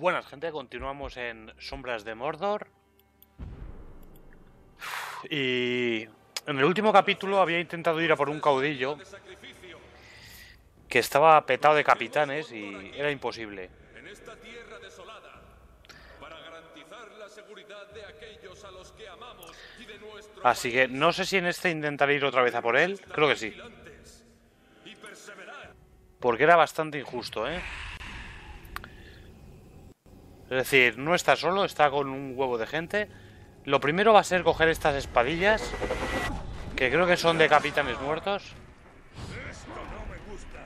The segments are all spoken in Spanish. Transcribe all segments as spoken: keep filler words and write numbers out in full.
Buenas, gente, continuamos en Sombras de Mordor. Y en el último capítulo había intentado ir a por un caudillo que estaba petado de capitanes y era imposible. En esta tierra desolada, para garantizar la seguridad de aquellos a los que amamos y de nuestro Así que no sé si en este intentaré ir otra vez a por él. Creo que sí. y perseverar. Porque era bastante injusto, ¿eh? Es decir, no está solo, está con un huevo de gente. Lo primero va a ser coger estas espadillas, que creo que son de capitanes muertos. Esto no me gusta.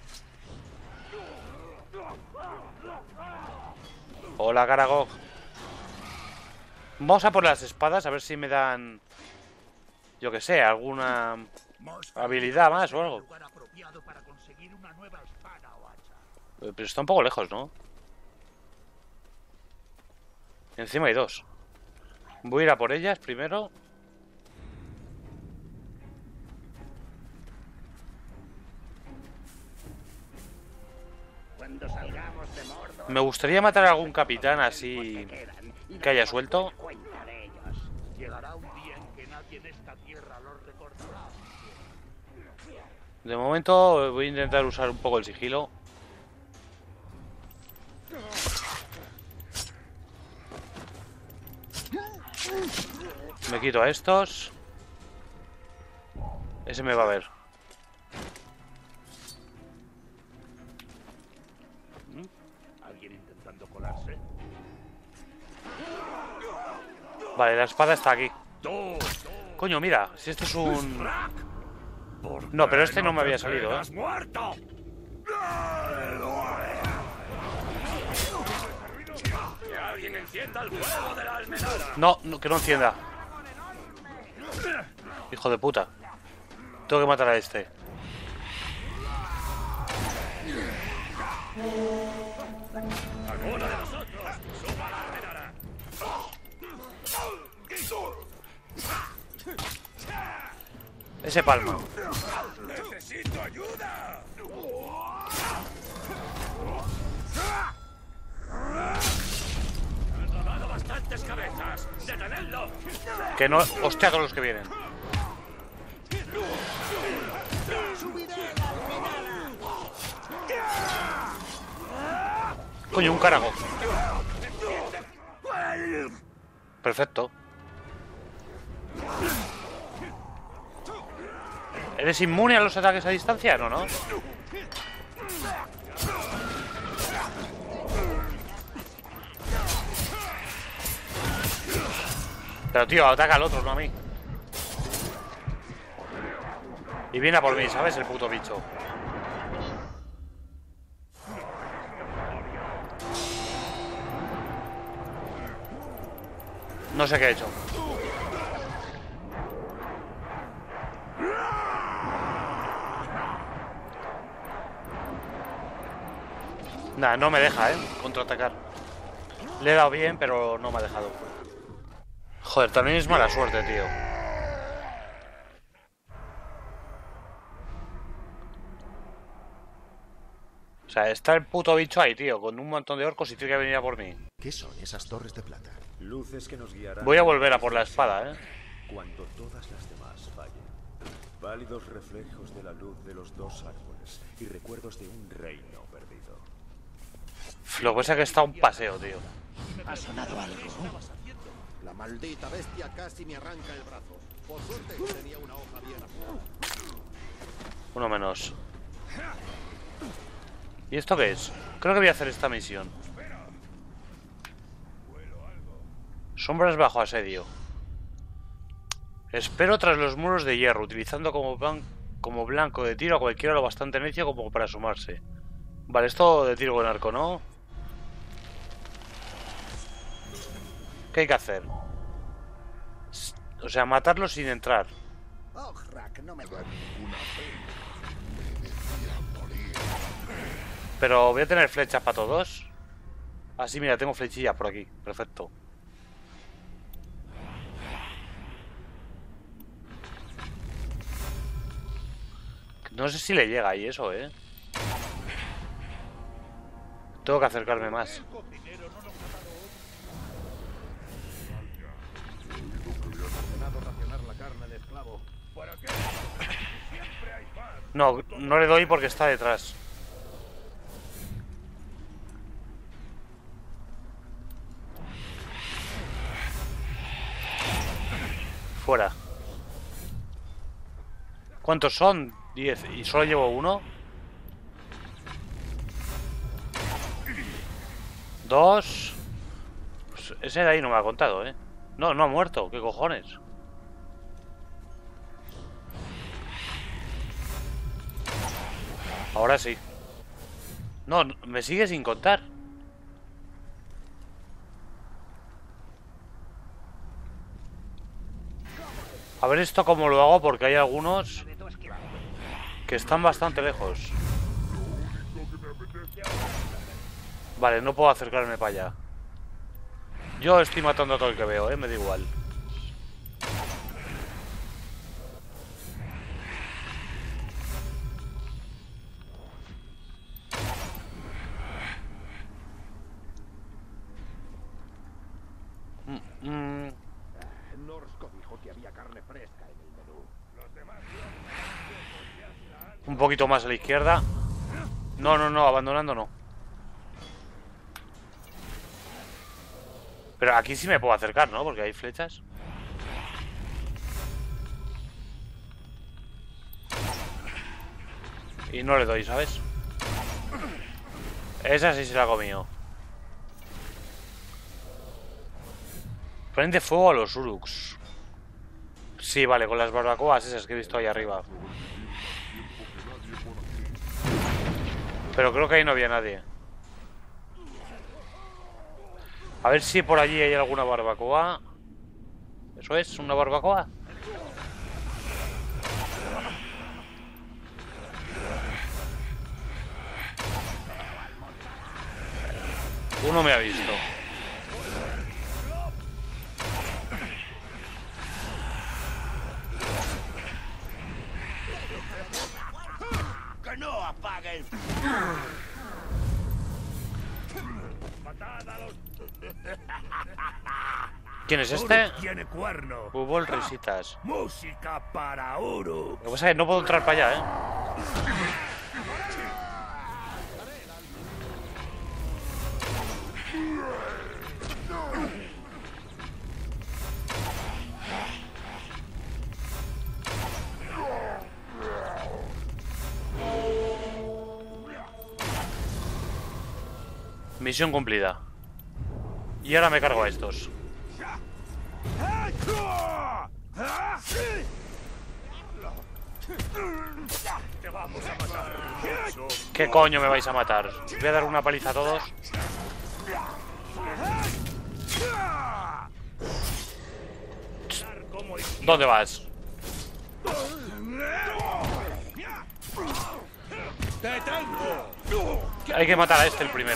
Hola, Caragog. Vamos a por las espadas, a ver si me dan, yo que sé, alguna habilidad más o algo. Pero está un poco lejos, ¿no? Encima hay dos. Voy a ir a por ellas primero. Cuando salgamos de Mordor, Me gustaría matar a algún capitán así que haya suelto. cuenta de ellos. Llegará un día en que nadie en esta tierra los recordará. De momento voy a intentar usar un poco el sigilo. Me quito a estos. Ese me va a ver. ¿Alguien intentando colarse? Vale, la espada está aquí. Tú, Coño, mira, si este es un... ¿por No, pero qué este no me había te salido, quedas ¿eh? muerto? Que alguien encienda el fuego de la almenara. No, no, que no encienda. Hijo de puta. Tengo que matar a este. Alguno de nosotros suba la almenara. Ese palma. ¡Necesito ayuda! ¡Han rodado bastantes cabezas! ¡Detenedlo! Que no... Hostia, todos los que vienen. Coño, un carago. Perfecto. ¿Eres inmune a los ataques a distancia? No, no. Pero tío, ataca al otro, no a mí. Y viene a por mí, ¿sabes? El puto bicho. No sé qué he hecho. Nah, no me deja, ¿eh? Contraatacar. Le he dado bien, pero no me ha dejado. Joder, también es mala suerte, tío. O sea, está el puto bicho ahí, tío, con un montón de orcos y tiene que venir a por mí. ¿Qué son esas torres de plata? Luces que nos guiarán. Voy a volver a por la espada, ¿eh? Cuando todas las demás fallen. Pálidos reflejos de la luz de los dos árboles y recuerdos de un reino perdido. Lo que pasa es que está un paseo, tío. ¿Ha sonado algo? La maldita bestia casi me arranca el brazo. Por suerte tenía una hoja bien afilada. Uno menos. ¿Y esto qué es? Creo que voy a hacer esta misión. Sombras bajo asedio. Espero tras los muros de hierro, utilizando como, blan como blanco de tiro a cualquiera lo bastante necio como para sumarse. Vale, esto de tiro con arco, ¿no? ¿Qué hay que hacer? O sea, matarlo sin entrar. Oh, Rack, no me duele. Pero voy a tener flechas para todos. Así, mira, tengo flechillas por aquí. Perfecto. No sé si le llega ahí eso, ¿eh? Tengo que acercarme más. No, no le doy porque está detrás. Fuera. ¿Cuántos son? Diez. ¿Y solo llevo uno? Dos. Pues ese de ahí no me ha contado, ¿eh? No, no ha muerto. ¿Qué cojones? Ahora sí. No, me sigue sin contar. A ver esto cómo lo hago, porque hay algunos que están bastante lejos. Vale, no puedo acercarme para allá. Yo estoy matando a todo el que veo, eh, me da igual. Mm, mm. Norsco dijo que había carne fresca en el menú. Un poquito más a la izquierda. No, no, no, abandonando no. Pero aquí sí me puedo acercar, ¿no? Porque hay flechas. Y no le doy, ¿sabes? Esa sí se la ha comido. Prende fuego a los Uruks. Sí, vale, con las barbacoas esas que he visto ahí arriba. Pero creo que ahí no había nadie. A ver si por allí hay alguna barbacoa. ¿Eso es? ¿Una barbacoa? Uno me ha visto. ¡Que no apague el... ¿Quién es este? Uruk tiene cuerno. Fútbol, risitas. Música para Uruk. Lo que pasa es que no puedo entrar para allá, ¿eh? Misión cumplida. Y ahora me cargo a estos. Te vamos a matar. ¿Qué coño me vais a matar? Voy a dar una paliza a todos. ¿Dónde vas? ¡Te tengo! Hay que matar a este el primero.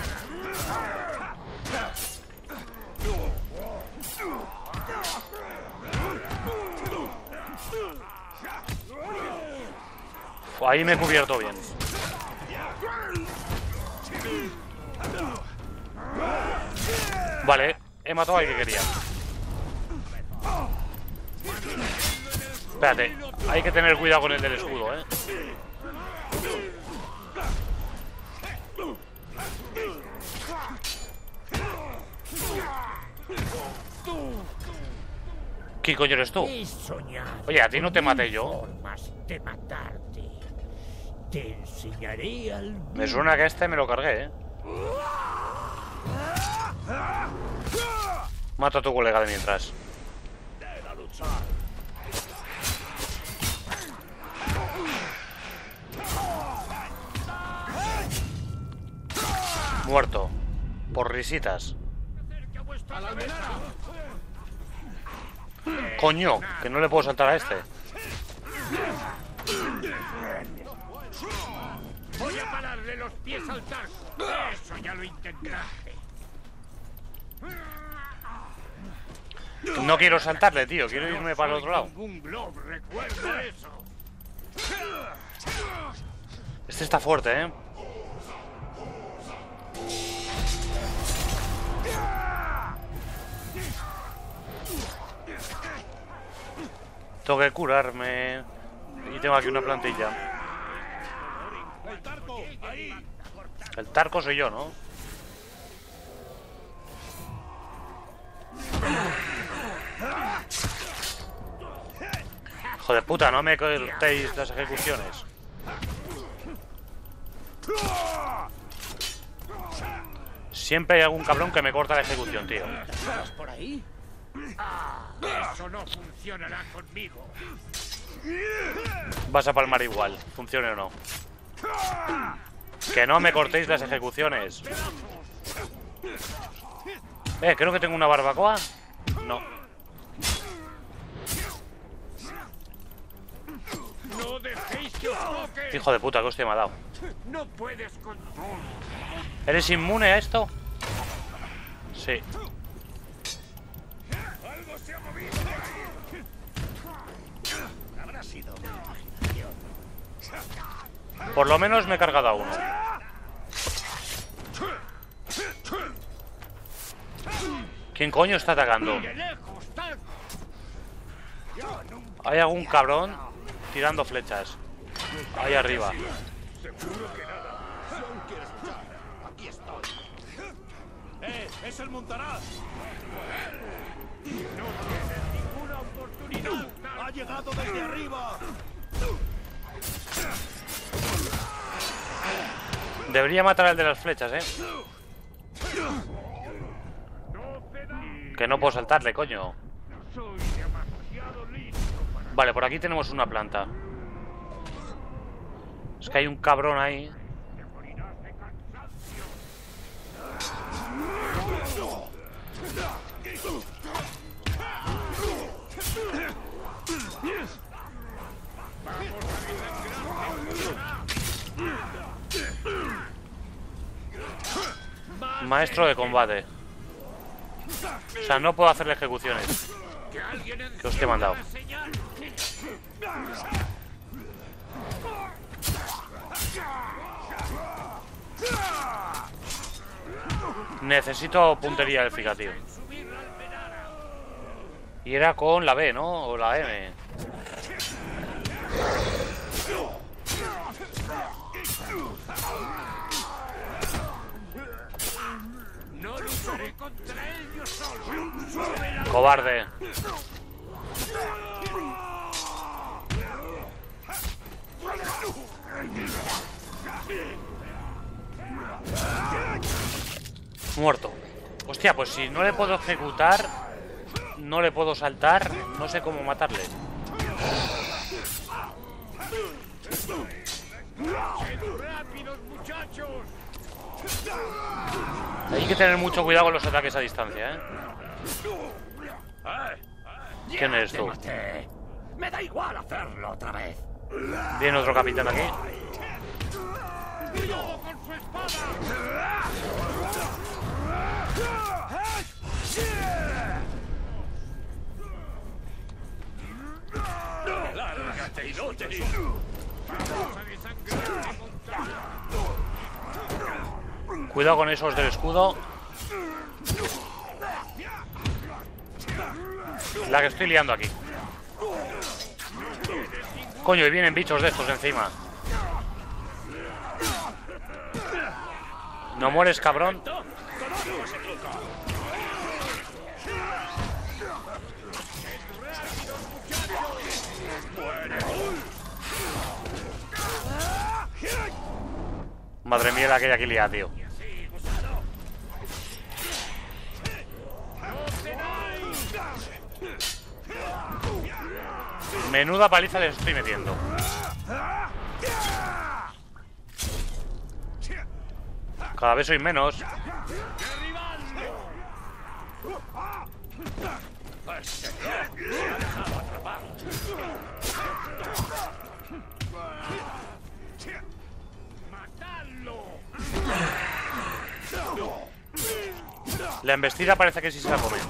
Ahí me he cubierto bien. Vale, he matado al que quería. Espérate, hay que tener cuidado con el del escudo, eh. ¿Qué coño eres tú? Oye, a ti no te maté yo. Formas de matarte. Te enseñaré al... Me suena que este me lo cargué, eh. Mato a tu colega de mientras. Muerto. Por risitas. Coño, que no le puedo saltar a este. Voy a pararle los pies al taco. Eso ya lo intentaste. No quiero saltarle, tío. Quiero irme para el otro lado. Ningún glob, recuerda eso. Este está fuerte, ¿eh? Tengo que curarme. Y tengo aquí una plantilla. ¡El Tarco! ¡Ahí! El Tarco soy yo, ¿no? Hijo de puta, no me cortéis las ejecuciones. Siempre hay algún cabrón que me corta la ejecución, tío. ¿Estás por ahí? Ah, eso no funcionará conmigo. Vas a palmar igual, funcione o no. Que no me cortéis las ejecuciones. Eh, creo que tengo una barbacoa. No. No dejéis que os toque. Hijo de puta, que hostia me ha dado. No puedes con todo. ¿Eres inmune a esto? Sí. Algo se ha movido de ahí. Habrá sido mi imaginación. Por lo menos me he cargado a uno. ¿Quién coño está atacando? ¡De lejos, tal! Yo nunca Hay algún cabrón tirando flechas. Ahí arriba. seguro que nada. Si aún quieres luchar, aquí estoy. ¡Eh! ¡Es el Montaraz! ¡No tienes ninguna oportunidad! ¡Ha llegado desde arriba! Debería matar al de las flechas, eh. Que no puedo saltarle, coño. Soy demasiado listo para... Vale, por aquí tenemos una planta. Es que hay un cabrón ahí. Te morirás de cansancio. Maestro de combate. O sea, no puedo hacerle ejecuciones. Que alguien ¿Qué hostia me han dado? la señal. Necesito puntería élfica, tío. Subir la almenara. Y era con la B, ¿no? O la M. No lucharé contra él yo solo. Sube la... Cobarde. Muerto. Hostia, pues si no le puedo ejecutar, no le puedo saltar, no sé cómo matarle. ¡Rápidos, muchachos! Hay que tener mucho cuidado con los ataques a distancia, ¿eh? ¿Quién eres tú? Me da igual hacerlo otra vez. Viene otro capitán aquí. ¡Cuidado con su espada! ¡Lárgate, inútil! ¡Vamos a desangrarte, montaña! Cuidado con esos del escudo. La que estoy liando aquí. Coño, y vienen bichos de estos encima. ¿No mueres, cabrón? Madre mía, la que hay aquí liada, tío. Menuda paliza les estoy metiendo. Cada vez soy menos. La embestida parece que sí se la come.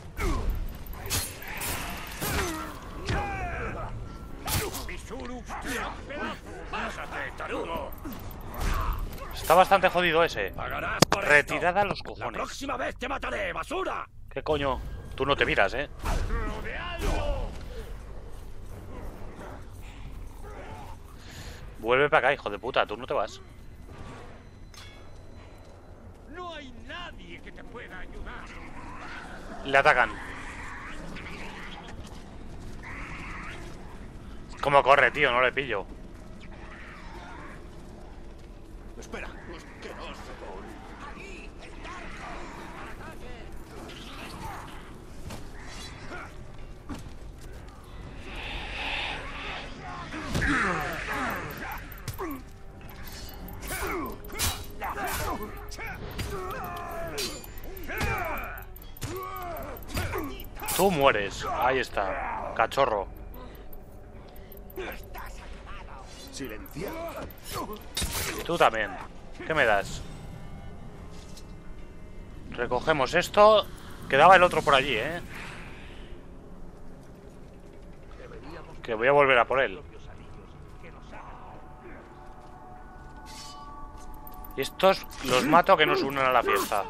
Está bastante jodido ese. Retirada a los cojones. La próxima vez te mataré, basura. ¿Qué coño? Tú no te miras, ¿eh? ¡Rodeadlo! Vuelve para acá, hijo de puta, tú no te vas. No hay nadie que te pueda ayudar. Le atacan. ¿Cómo corre, tío? No le pillo. Espera, asqueroso. Ahí, está. Tú mueres. Ahí está. Cachorro. Silencia. Tú también. ¿Qué me das? Recogemos esto. Quedaba el otro por allí, ¿eh? Que voy a volver a por él. Y estos los mato a que nos unan a la fiesta.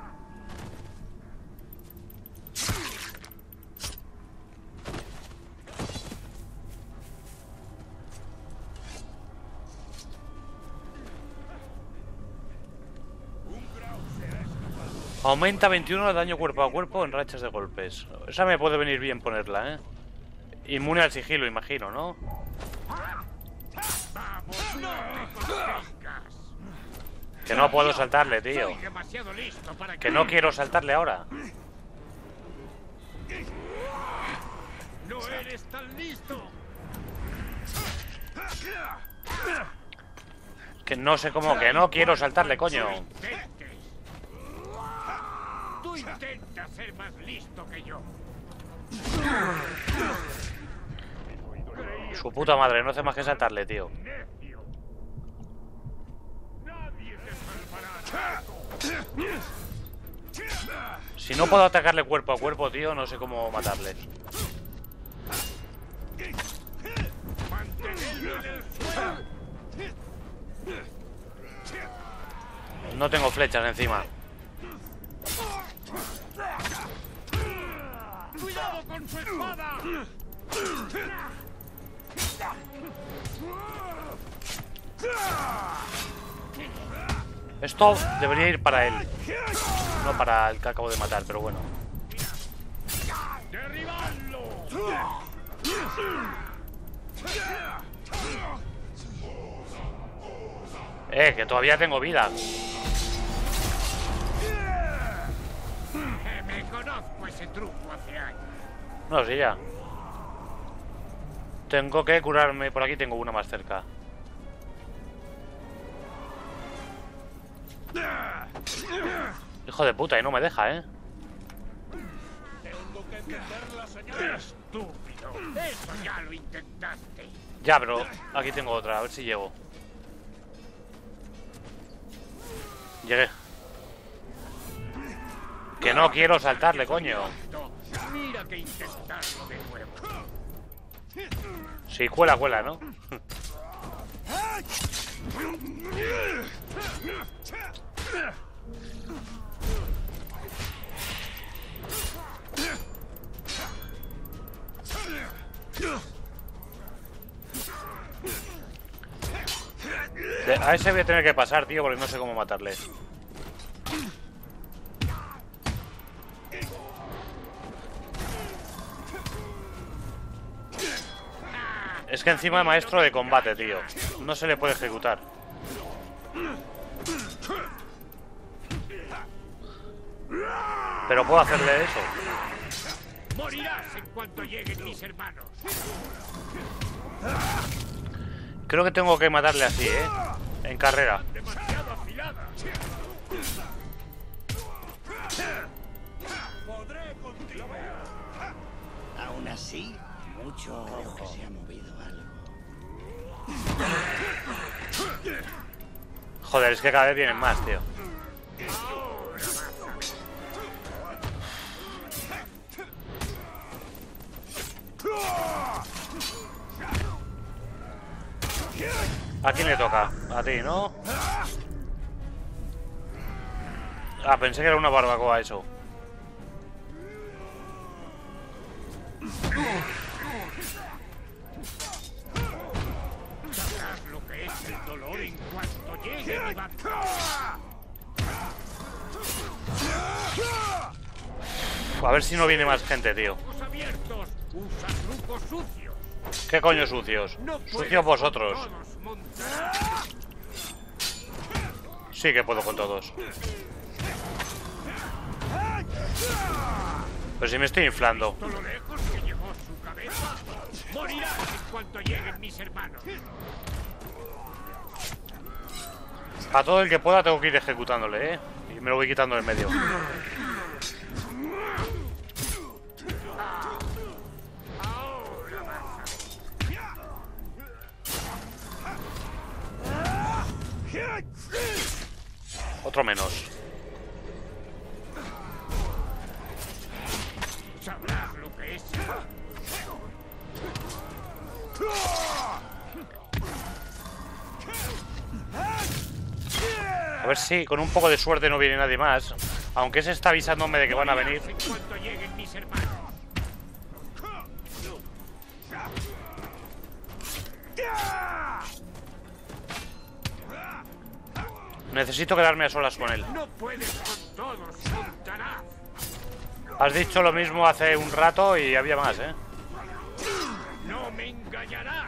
Aumenta veintiuno el daño cuerpo a cuerpo en rachas de golpes. Esa me puede venir bien ponerla, ¿eh? Inmune al sigilo, imagino, ¿no? Vamos, no te contengas. Que no puedo saltarle, tío. Soy demasiado listo para Que no quiero saltarle ahora. No eres tan listo. Que no sé cómo, que no quiero saltarle, coño. Intentes. Tú intentas ser más listo que yo. Su puta madre, no hace más que saltarle, tío. Necio. Nadie te salvará. Si no puedo atacarle cuerpo a cuerpo, tío, no sé cómo matarle. Mantenerlo en el suelo. No tengo flechas encima. ¡Cuidado con su espada! Esto debería ir para él. No para el que acabo de matar, pero bueno. ¡Derribadlo! Eh, que todavía tengo vida. Eh, me conozco ese truco hace años. No, sí, ya. Tengo que curarme. Por aquí tengo una más cerca. Hijo de puta, y no me deja, ¿eh? Tengo que entender la señal. Estúpido. Eso ya lo intentaste. Ya, pero aquí tengo otra, a ver si llego. Llegué. Que no quiero saltarle, coño. Mira que intentarlo de nuevo. Sí, cuela, cuela, ¿no? De- a ese voy a tener que pasar, tío, porque no sé cómo matarle. Es que encima es maestro de combate, tío. No se le puede ejecutar. Pero puedo hacerle eso. Morirás en cuanto lleguen mis hermanos. Creo que tengo que matarle así, ¿eh? En carrera. Demasiado afilada. Podré contigo. Aún así, mucho ojo. Que se ha movido algo. Joder, es que cada vez vienen más, tío. ¿A quién le toca? A ti, ¿no? Ah, pensé que era una barbacoa eso. ¿Sabrás lo que es sigue mi bando. A ver si no viene más gente, tío. Ojos abiertos. Usa trucos sucios. ¿Qué coño sucios? No puedes Sucios vosotros. con todos, montará. Sí que puedo con todos. Pues si me estoy inflando. Todo lo lejos que llegó su cabeza. Morirás en cuanto lleguen mis hermanos. A todo el que pueda tengo que ir ejecutándole, ¿eh? Y me lo voy quitando del medio. Otro menos. Sabrás lo que es. A ver si con un poco de suerte no viene nadie más. Aunque ese está avisándome de que van a venir. En cuanto lleguen mis hermanos. Necesito quedarme a solas con él. No puedes con todos, Montaraz. Has dicho lo mismo hace un rato y había más, ¿eh? No me engañarás.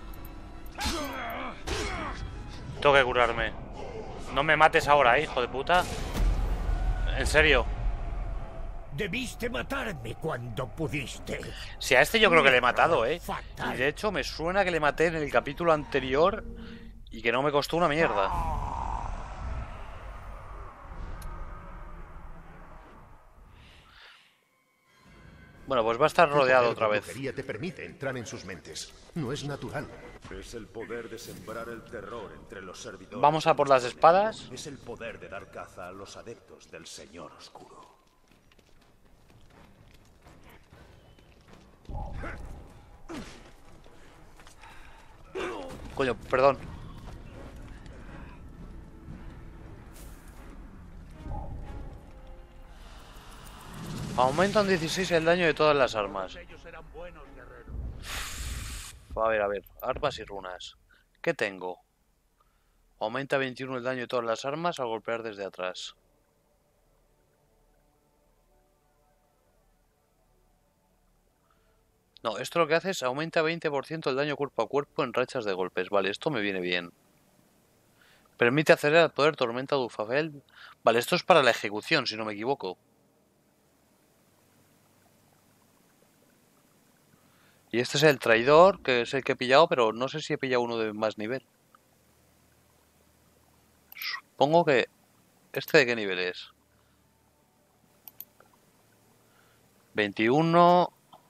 Tengo que curarme. No me mates ahora, ¿eh, hijo de puta. En serio. Debiste matarme cuando pudiste. Si a este yo creo que le he matado, ¿eh? Fatal. Y de hecho me suena que le maté en el capítulo anterior y que no me costó una mierda. Bueno, pues va a estar rodeado otra vez. La brujería te permite entrar en sus mentes. No es natural. Es el poder de sembrar el terror entre los servidores. Vamos a por las espadas. Es el poder de dar caza a los adeptos del Señor Oscuro. Coño, perdón. Aumenta un dieciséis el daño de todas las armas. A ver, a ver. Armas y runas. ¿Qué tengo? Aumenta veintiuno el daño de todas las armas al golpear desde atrás. No, esto lo que hace es aumenta veinte por ciento el daño cuerpo a cuerpo en rachas de golpes. Vale, esto me viene bien. Permite acelerar el poder tormenta de Ufafel. Vale, esto es para la ejecución, si no me equivoco. Y este es el traidor, que es el que he pillado, pero no sé si he pillado uno de más nivel. Supongo que... ¿Este de qué nivel es? veintiuno...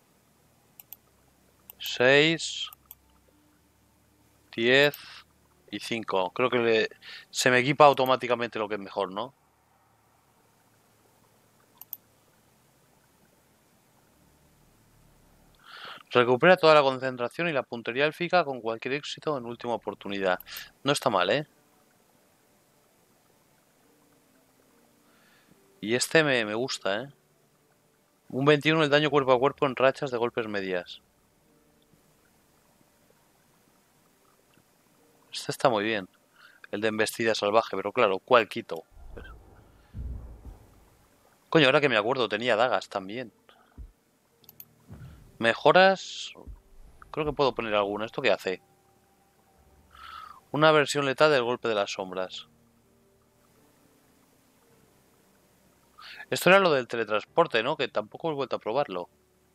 seis... diez... y cinco. Creo que le... se me equipa automáticamente lo que es mejor, ¿no? Recupera toda la concentración y la puntería élfica con cualquier éxito en última oportunidad. No está mal, ¿eh? Y este me, me gusta, ¿eh? Un veintiuno el daño cuerpo a cuerpo en rachas de golpes medias. Este está muy bien. El de embestida salvaje, pero claro, ¿cuál quito? Coño, ahora que me acuerdo, tenía dagas también. Mejoras... Creo que puedo poner alguna. ¿Esto qué hace? Una versión letal del golpe de las sombras. Esto era lo del teletransporte, ¿no? Que tampoco he vuelto a probarlo.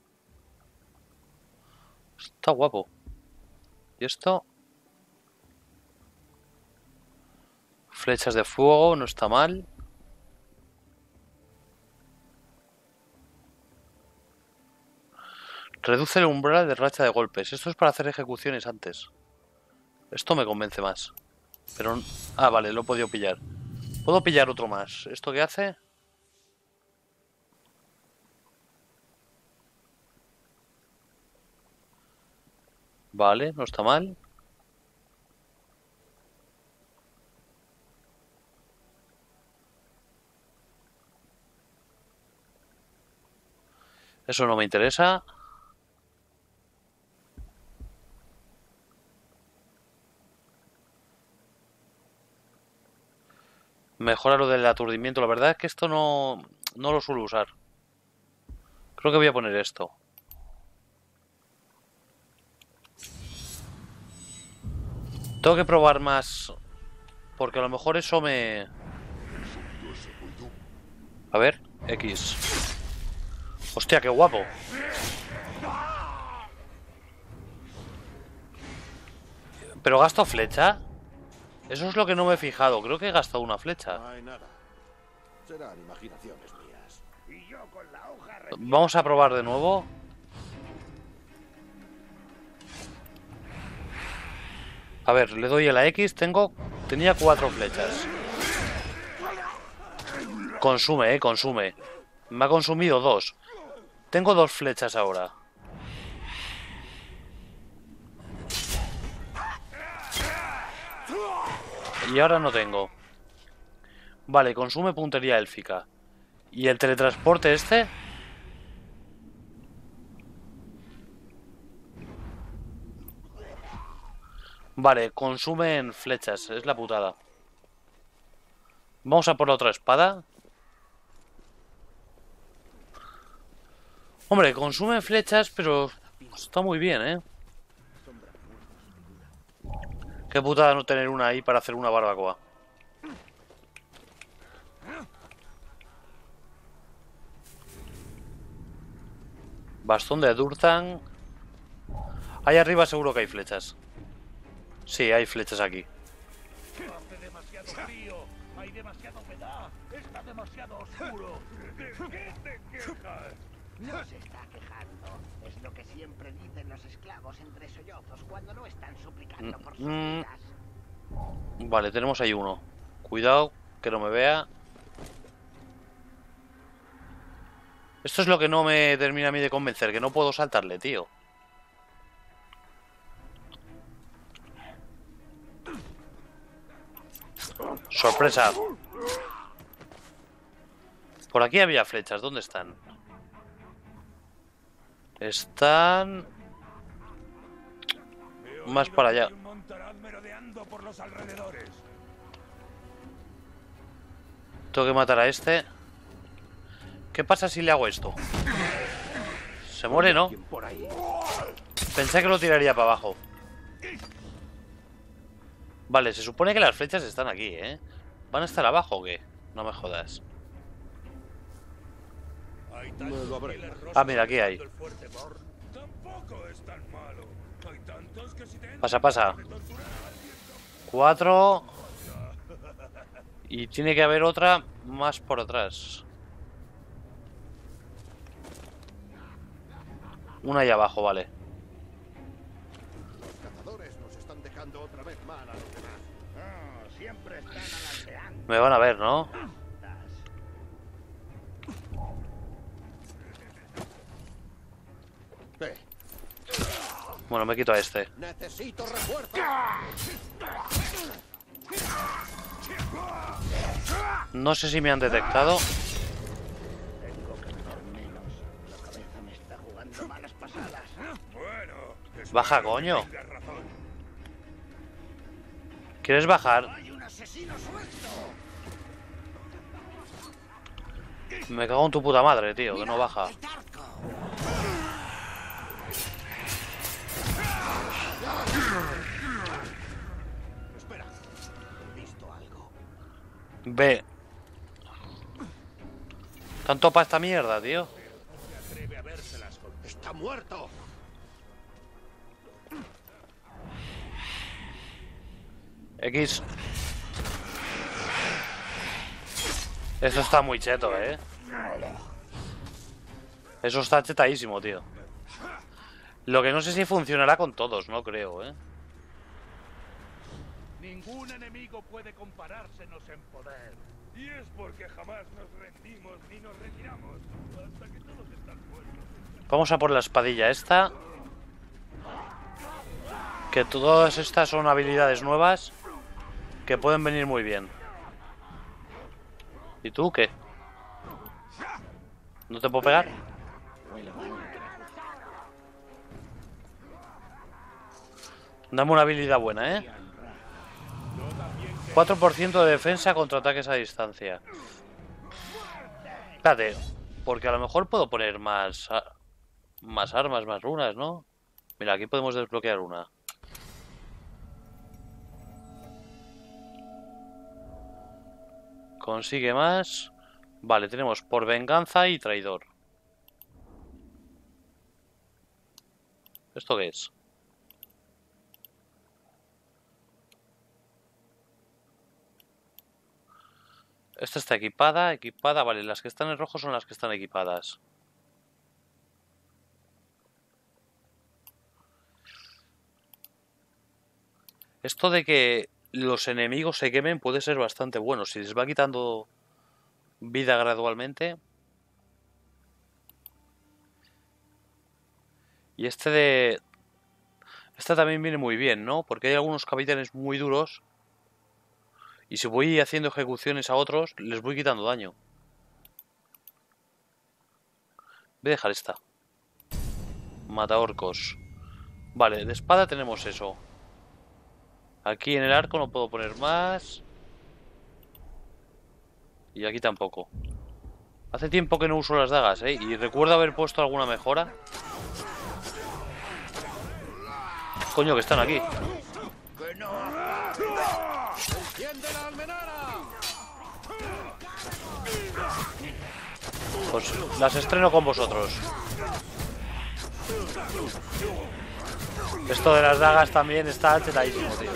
Está guapo. ¿Y esto? Flechas de fuego, no está mal. Reduce el umbral de racha de golpes. Esto es para hacer ejecuciones antes. Esto me convence más. Pero... Ah, vale, lo he podido pillar. Puedo pillar otro más. ¿Esto qué hace? Vale, no está mal. Eso no me interesa. Mejora lo del aturdimiento. La verdad es que esto no, no lo suelo usar. Creo que voy a poner esto. Tengo que probar más. Porque a lo mejor eso me... A ver, X. Hostia, qué guapo. ¿Pero gasto flecha? Eso es lo que no me he fijado. Creo que he gastado una flecha. No hay nada. Serán imaginaciones mías. Y yo con la hoja re- Vamos a probar de nuevo. A ver, le doy a la X. Tengo... Tenía cuatro flechas. Consume, eh, consume. Me ha consumido dos. Tengo dos flechas ahora. Y ahora no tengo. Vale, consume puntería élfica. ¿Y el teletransporte este? Vale, consumen flechas. Es la putada. Vamos a por la otra espada. Hombre, consume flechas, pero está muy bien, ¿eh? Qué putada no tener una ahí para hacer una barbacoa. Bastón de Durthan. Ahí arriba seguro que hay flechas. Sí, hay flechas aquí. Hace demasiado frío, hay demasiada humedad, está demasiado oscuro. ¿De qué te quejas? No se está quejando. Es lo que siempre dicen los esclavos entre sollozos cuando no están suplicando por sus Mm. vidas. Vale, tenemos ahí uno. Cuidado, que no me vea. Esto es lo que no me termina a mí de convencer, que no puedo saltarle, tío. Sorpresa. Por aquí había flechas, ¿dónde están? Están... He Más oído para que allá. hay un montaraz merodeando por los alrededores. Tengo que matar a este. ¿Qué pasa si le hago esto? Se muere, ¿no? Por ahí. Pensé que lo tiraría para abajo. Vale, se supone que las flechas están aquí, ¿eh? ¿Van a estar abajo o qué? No me jodas. Hay No lo habré. giles rosas Ah, mira, aquí hay. el fuerte Mor. Tampoco es tan malo. Hay tantos que si te Pasa, pasa. de torturar a alguien, Cuatro. Y tiene que haber otra más por atrás. Una ahí abajo, vale. Los cazadores nos están dejando otra vez mal a los demás. Oh, siempre están alardeando. Me van a ver, ¿no? Eh, Bueno, me quito a este. necesito refuerzo. No sé si me han detectado. Tengo que hacer menos. La cabeza me está jugando malas pasadas. bueno, es Baja, bueno que coño. tengas razón. ¿Quieres bajar? ¡Hay un asesino suelto! Me cago en tu puta madre, tío, que no baja. ¡El tarco! Espera. He visto algo. Ve. Tanto para esta mierda, tío. Se atreve a vérselas con Está muerto. X. Esto está muy cheto, ¿eh? Eso está chetadísimo, tío. Lo que no sé si funcionará con todos, no creo, ¿eh? Ningún enemigo puede comparársenos en poder. Y es porque jamás nos rendimos ni nos retiramos hasta que todos están muertos. Vamos a por la espadilla esta. Que todas estas son habilidades nuevas que pueden venir muy bien. ¿Y tú qué? ¿No te puedo pegar? Dame una habilidad buena, ¿eh? Yo también cuatro por ciento de defensa contra ataques a distancia. Espérate, porque a lo mejor puedo poner más, más armas, más runas, ¿no? Mira, aquí podemos desbloquear una. Consigue más. Vale, tenemos por venganza y traidor. ¿Esto qué es? Esta está equipada, equipada. Vale, las que están en rojo son las que están equipadas. Esto de que los enemigos se quemen puede ser bastante bueno. Si les va quitando vida gradualmente. Y este de... Este también viene muy bien, ¿no? Porque hay algunos capitanes muy duros. Y si voy haciendo ejecuciones a otros, les voy quitando daño. Voy a dejar esta. Mata orcos. Vale, de espada tenemos eso. Aquí en el arco no puedo poner más. Y aquí tampoco. Hace tiempo que no uso las dagas, ¿eh? Y recuerdo haber puesto alguna mejora. Coño, que están aquí. Pues las estreno con vosotros. Esto de las dagas también está chetadísimo, tío.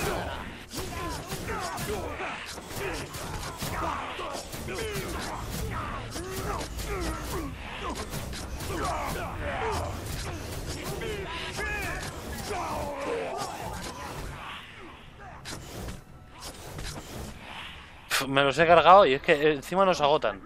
Me los he cargado y es que encima nos agotan.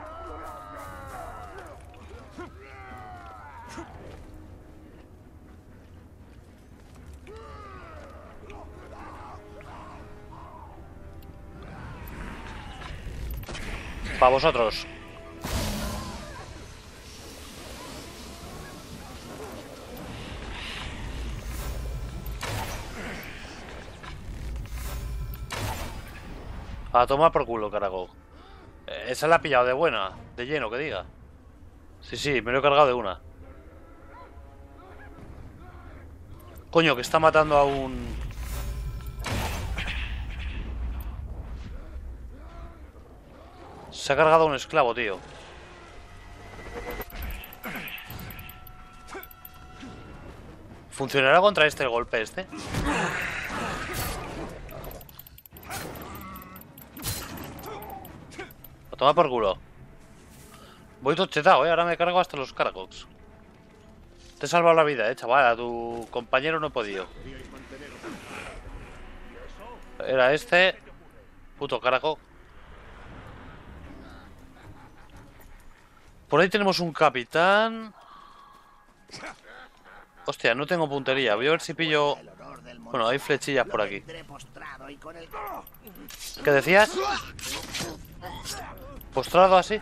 Para vosotros. A tomar por culo, carajo. Eh, esa la ha pillado de buena, de lleno, que diga. Sí, sí, me lo he cargado de una. Coño, que está matando a un... Se ha cargado a un esclavo, tío. ¿Funcionará contra este el golpe este? A tomar por culo. Voy todo chetado, eh. Ahora me cargo hasta los Caracox. Te he salvado la vida, eh, chaval. A tu compañero no he podido. Era este. Puto Caracox. Por ahí tenemos un capitán. Hostia, no tengo puntería. Voy a ver si pillo... Bueno, hay flechillas por aquí. ¿Qué decías? ¿Postrado así?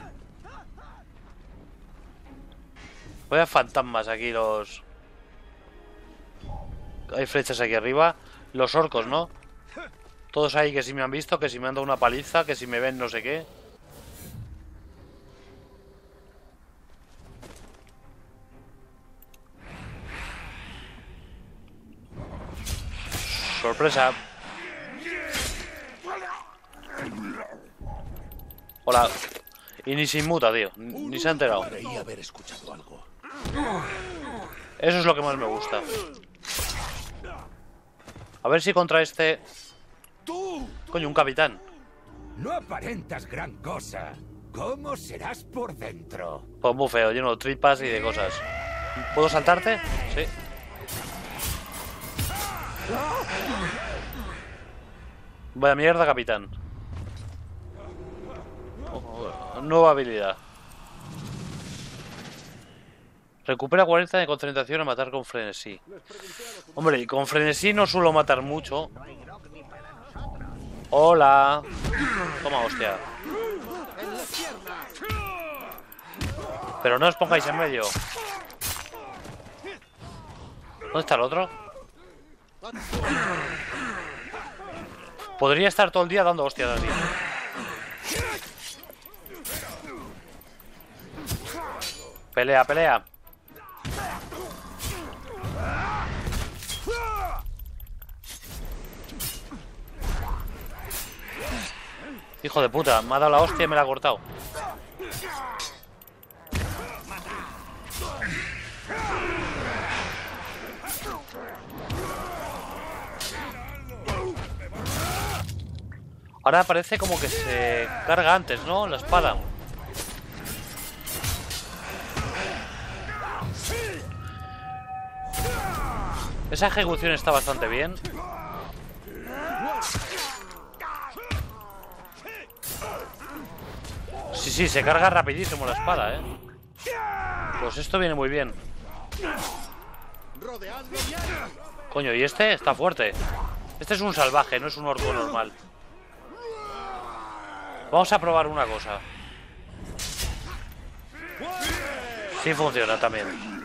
Vaya fantasmas aquí los... Hay flechas aquí arriba. Los orcos, ¿no? Todos ahí que si me han visto, que si me han dado una paliza, que si me ven no sé qué. Sorpresa. Hola. Y ni se inmuta, tío. Ni se ha enterado. Creí haber escuchado algo. Eso es lo que más me gusta. A ver si contra este... Coño, un capitán. No aparentas gran cosa. ¿Cómo serás por dentro? Pues muy feo, lleno de tripas y de cosas. ¿Puedo saltarte? Sí. Vaya mierda, capitán. Oh, nueva habilidad. Recupera cuarenta de concentración a matar con frenesí. Hombre, y con frenesí no suelo matar mucho. Hola. Toma, hostia. Pero no os pongáis en medio. ¿Dónde está el otro? Podría estar todo el día dando hostias así. Pelea, pelea. Hijo de puta, me ha dado la hostia y me la ha cortado. Ahora parece como que se carga antes, ¿no? La espada. Esa ejecución está bastante bien. Sí, sí, se carga rapidísimo la espada, ¿eh? Pues esto viene muy bien. Coño, y este está fuerte. Este es un salvaje, no es un orco normal. Vamos a probar una cosa. Sí funciona también.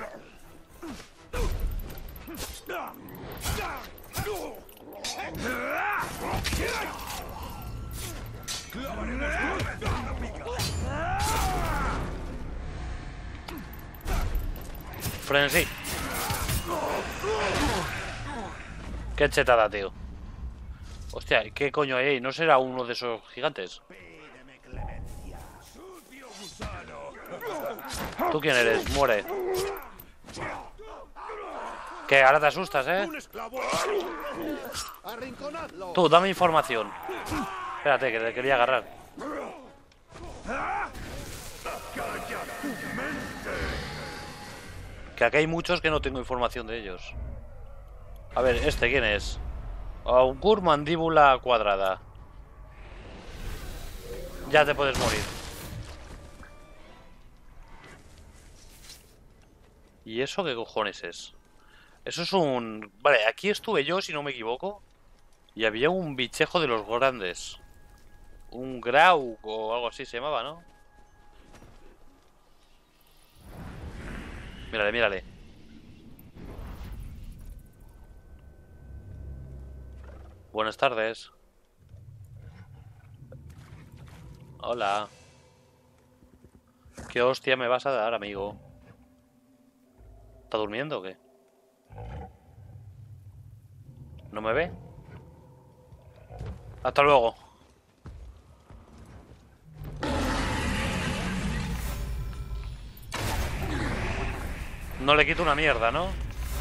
Frenzy. Qué chetada, tío. Hostia, ¿qué coño hay ahí? ¿No será uno de esos gigantes? ¿Tú quién eres? Muere. ¿Qué? Ahora te asustas, ¿eh? Tú, dame información. Espérate, que le quería agarrar. Que aquí hay muchos que no tengo información de ellos. A ver, ¿este quién es? Augur mandíbula cuadrada. Ya te puedes morir. ¿Y eso qué cojones es? Eso es un... Vale, aquí estuve yo, si no me equivoco. Y había un bichejo de los grandes. Un grau o algo así se llamaba, ¿no? Mírale, mírale. Buenas tardes. Hola. ¿Qué hostia me vas a dar, amigo? ¿Está durmiendo o qué? ¿No me ve? Hasta luego. No le quito una mierda, ¿no?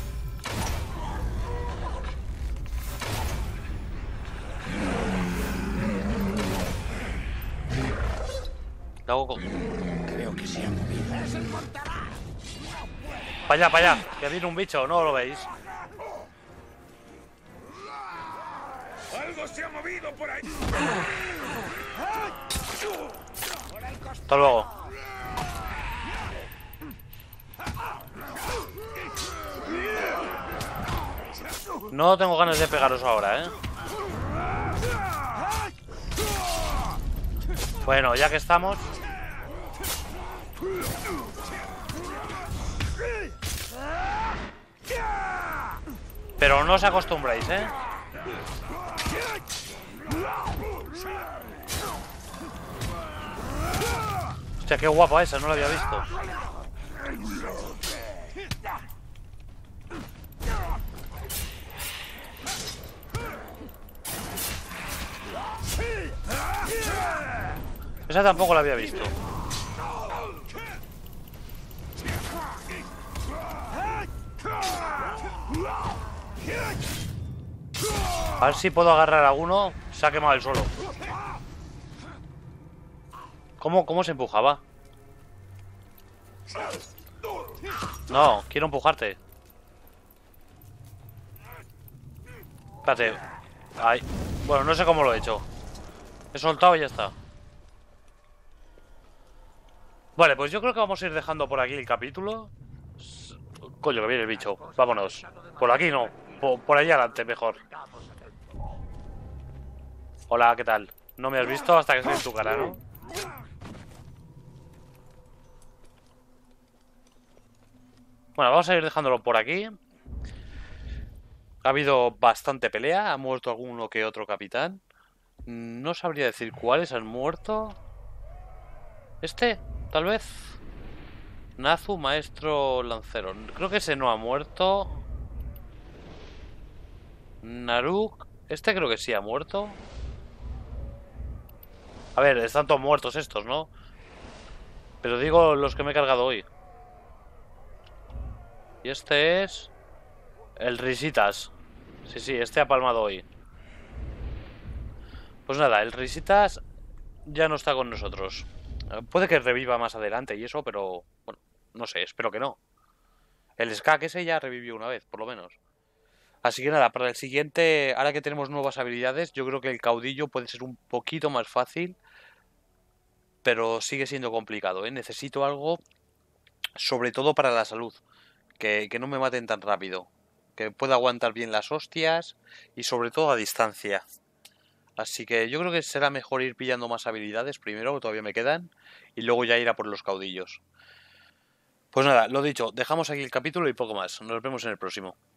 ¿Qué hago con...? Creo que se ha movido. Para allá, para allá. Que viene un bicho, ¿no lo veis? ¡Algo se ha movido por ahí! Hasta luego. No tengo ganas de pegaros ahora, ¿eh? Bueno, ya que estamos... Pero no os acostumbráis, ¿eh? Hostia, qué guapa esa, no la había visto. Esa tampoco la había visto. A ver si puedo agarrar a uno. Se ha quemado el suelo. ¿Cómo, cómo se empujaba? No, quiero empujarte. Espérate. Ay. Bueno, no sé cómo lo he hecho. He soltado y ya está. Vale, pues yo creo que vamos a ir dejando por aquí el capítulo. Coño, que viene el bicho. Vámonos. Por aquí no. Por, por allá adelante, mejor. Hola, ¿qué tal? No me has visto hasta que estoy en tu cara, ¿no? Bueno, vamos a ir dejándolo por aquí. Ha habido bastante pelea. Ha muerto alguno que otro capitán. No sabría decir cuáles han muerto. Este, tal vez. Nazu, maestro lancero. Creo que ese no ha muerto. Naruk. Este creo que sí ha muerto. A ver, están todos muertos estos, ¿no? Pero digo los que me he cargado hoy. Y este es... el Risitas. Sí, sí, este ha palmado hoy. Pues nada, el Risitas ya no está con nosotros. Puede que reviva más adelante y eso, pero... bueno, no sé, espero que no. El Skak ese ya revivió una vez, por lo menos. Así que nada, para el siguiente, ahora que tenemos nuevas habilidades, yo creo que el caudillo puede ser un poquito más fácil. Pero sigue siendo complicado, ¿eh? Necesito algo, sobre todo para la salud. Que, que no me maten tan rápido. Que pueda aguantar bien las hostias y sobre todo a distancia. Así que yo creo que será mejor ir pillando más habilidades primero, que todavía me quedan, y luego ya ir a por los caudillos. Pues nada, lo dicho, dejamos aquí el capítulo y poco más. Nos vemos en el próximo.